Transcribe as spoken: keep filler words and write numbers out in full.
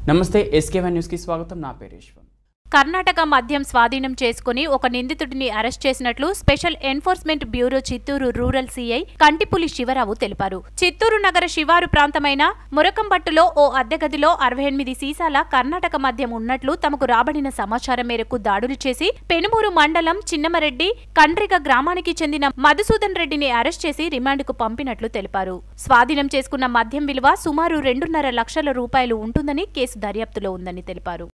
నమస్తే SK one news కి స్వాగతం. నా పేరు ఈశ్వర్. కర్ణాటక మద్యం స్వాధీనం చేసుకుని ఒక నిందితుడిని అరెస్ట్ చేసినట్లు special enforcement bureau Chittoor rural CI Kantipuli Sivarao తెలిపారు. చిత్తూరు నగర శివారు ప్రాంతమైన మురకంబట్టులో ఓ అద్దెగదిలో అరవై ఎనిమిది సీసాల కర్ణాటక మద్యం ఉన్నట్లు తమకు రాబడిన సమాచారం మేరకు దాడులు చేసి పెనుమూరు మండలం చిన్నమరెడ్డి కండ్రిగ గ్రామానికి చెందిన మధుసూదన్ రెడ్డిని అరెస్ట్ చేసి రిమాండ్కు పంపినట్లు తెలిపారు. స్వాధీనం చేసుకున్న మద్యం విలువ సుమారు రెండున్నర లక్షల రూపాయలు ఉంటుందని కేసు దర్యాప్తులో ఉందని తెలిపారు.